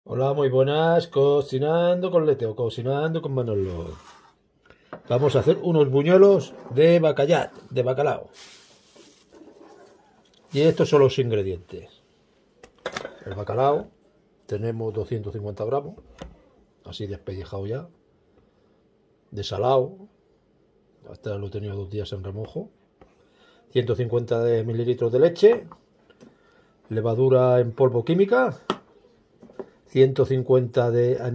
Hola, muy buenas, cocinando con Lete o cocinando con Manolo. Vamos a hacer unos buñuelos de bacallat, de bacalao. Y estos son los ingredientes. El bacalao, tenemos 250 gramos, así despellejado ya. Desalado, hasta lo he tenido 2 días en remojo. 150 mililitros de leche. Levadura en polvo química. 150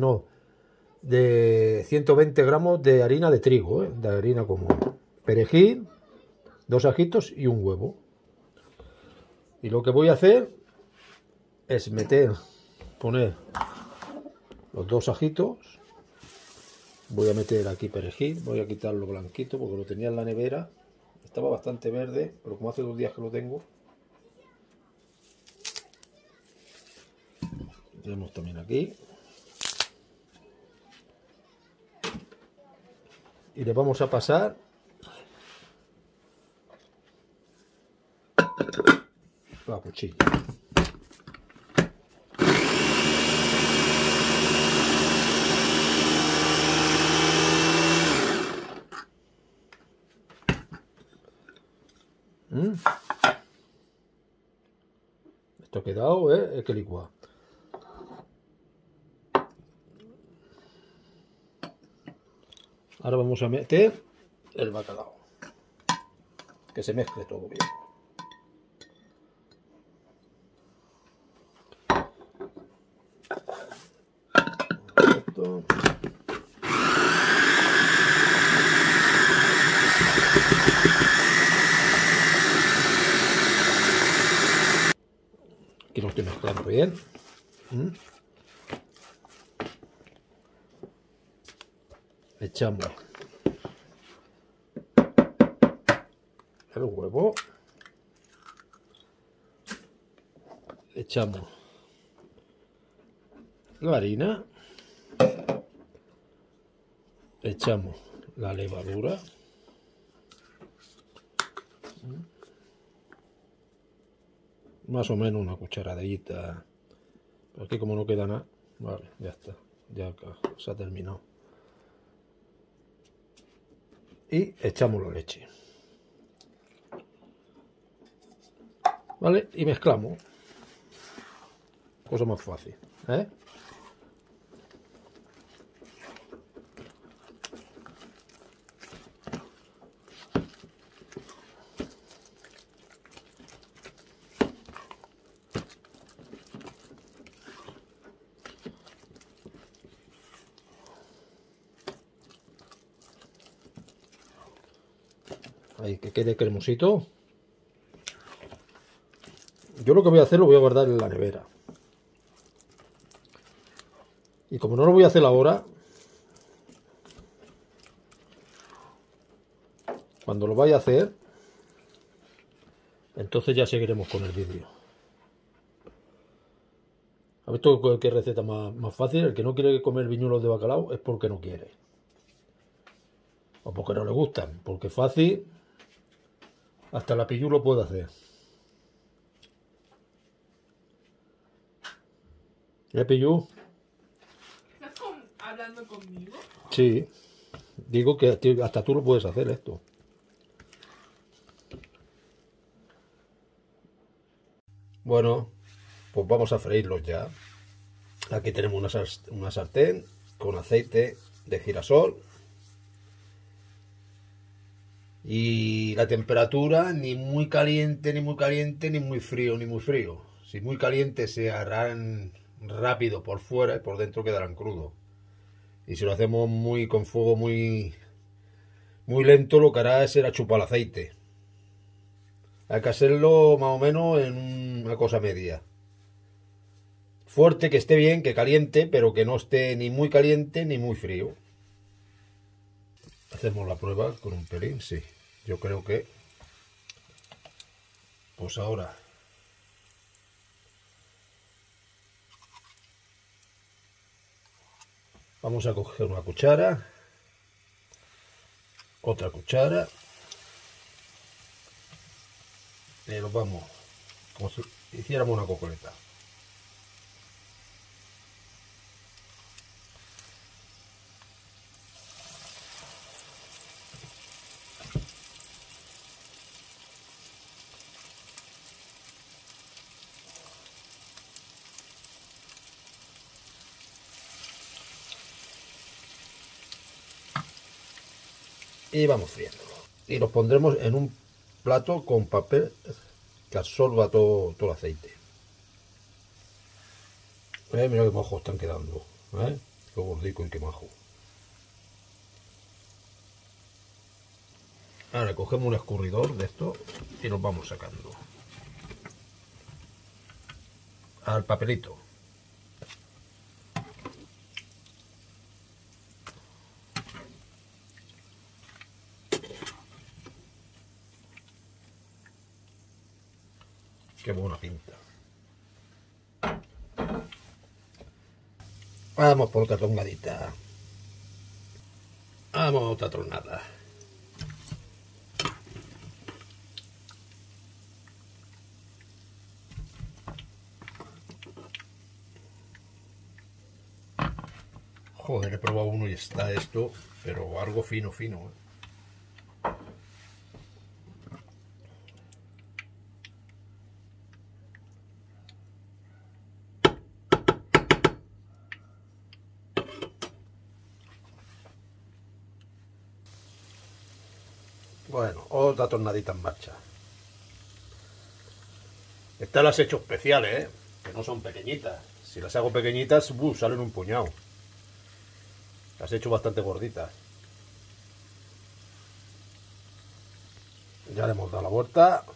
de 120 gramos de harina de trigo, de harina común. Perejil, 2 ajitos y un huevo. Y lo que voy a hacer es poner los 2 ajitos. Voy a meter aquí perejil, voy a quitar lo blanquito porque lo tenía en la nevera. Estaba bastante verde, pero como hace 2 días que lo tengo. Tenemos también aquí. Y le vamos a pasar la cuchilla. Esto ha quedado, hay que licuar. Ahora vamos a meter el bacalao. Que se mezcle todo bien. Esto. Aquí lo estoy mezclando bien. Echamos el huevo. Echamos la harina. Echamos la levadura. Más o menos una cucharadita. Aquí como no queda nada, vale, ya está. Ya se ha terminado. Y echamos la leche. ¿Vale? Y mezclamos. Cosa más fácil, ¿eh? Ahí que quede cremosito. Yo lo que voy a hacer lo voy a guardar en la nevera. Y como no lo voy a hacer ahora, cuando lo vaya a hacer, entonces ya seguiremos con el vídeo. ¿Has visto qué receta más fácil? El que no quiere comer viñuelos de bacalao es porque no quiere. O porque no le gustan. Porque fácil, hasta la pillu lo puede hacer. Pillu? ¿Estás hablando conmigo? Sí. Digo que hasta tú lo puedes hacer esto. Bueno, pues vamos a freírlos ya. Aquí tenemos una sartén con aceite de girasol. Y la temperatura ni muy caliente, ni muy caliente, ni muy frío, ni muy frío. Si muy caliente se harán rápido por fuera y por dentro quedarán crudos. Y si lo hacemos con fuego muy lento, lo que hará es ir a chupar el aceite. Hay que hacerlo más o menos en una cosa media. Fuerte, que esté bien, que caliente, pero que no esté ni muy caliente ni muy frío. Hacemos la prueba con un pelín, sí. Yo creo que... Pues ahora... Vamos a coger una cuchara. Otra cuchara. Y lo vamos... Como si hiciéramos una cocoleta. y vamos friéndolo. Y los pondremos en un plato con papel que absorba todo el aceite. Mira qué majos están quedando, qué gordico y qué majo. Ahora cogemos un escurridor de esto y los vamos sacando al papelito. Qué buena pinta. Vamos por otra tongadita. Vamos a otra tronada. Joder, he probado uno y está esto, pero algo fino, fino. Bueno, otra tornadita en marcha. Estas las he hecho especiales, que no son pequeñitas. Si las hago pequeñitas, salen un puñado. Las he hecho bastante gorditas. Ya le hemos dado la vuelta.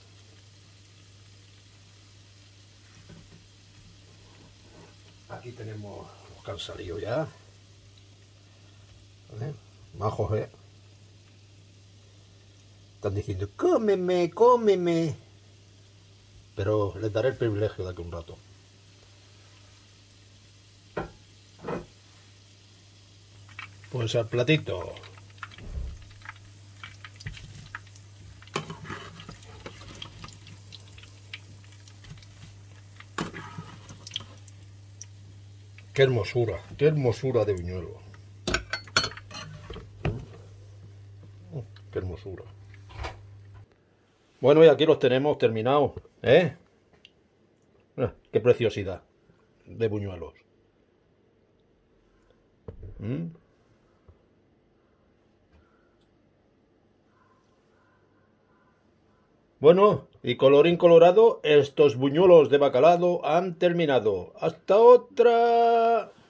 Aquí tenemos los que han salido ya. Majos, Están diciendo, cómeme, cómeme. Pero les daré el privilegio de aquí un rato. Pues al platito. Qué hermosura de buñuelo. Qué hermosura. Bueno, y aquí los tenemos terminados, qué preciosidad de buñuelos. Bueno, y colorín colorado, estos buñuelos de bacalao han terminado. ¡Hasta otra!